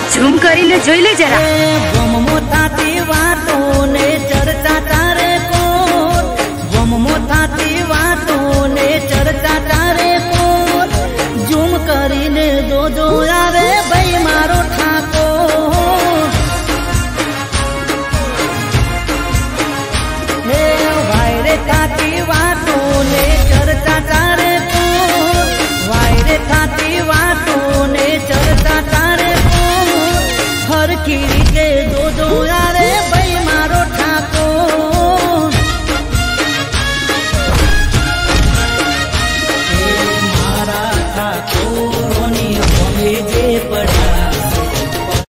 Zoom કરીને જોઈ લે જરા. ગમમો થાતી વાતો ને ચર્ચા તારે કોણ, ગમમો થાતી વાતો ને ચર્ચા તારે કોણ, ઝૂમ કરીને જોજો આવે ભાઈ મારો ઠાકોર. હે ભાઈ રે થાતી વાતો